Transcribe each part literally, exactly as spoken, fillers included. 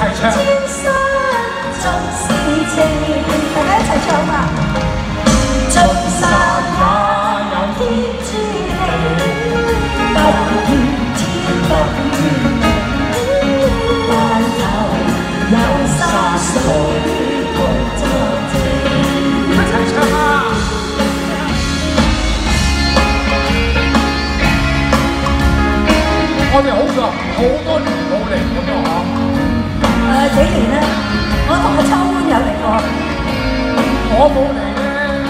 齊唱。大家一齊唱嘛！聚散也有天注定，不怨天不怨地，但求有心水共作證。一齊唱啊！ 我哋好咗好多年冇嚟咁咯嗬。誒幾年咧？我同阿秋官有嚟過。我冇嚟咧。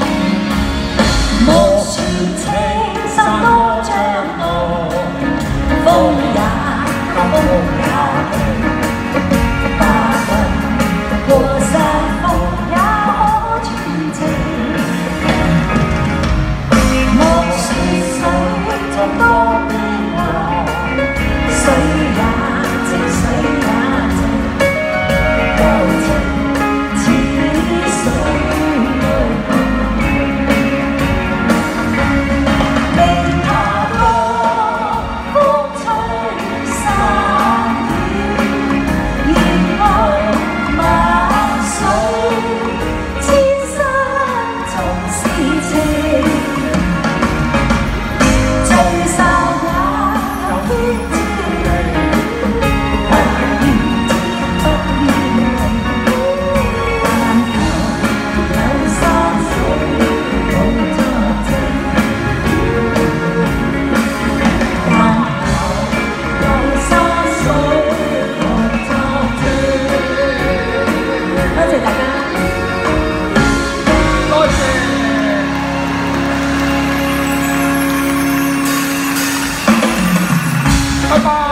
莫說情深多障礙，風也風也平，白雲過山峰也可傳情。莫說水像多變幻。 水也靜，水也靜，柔情似水未怕過風吹散雨，願愛萬水，千山總是情，聚散也有天。 拜拜。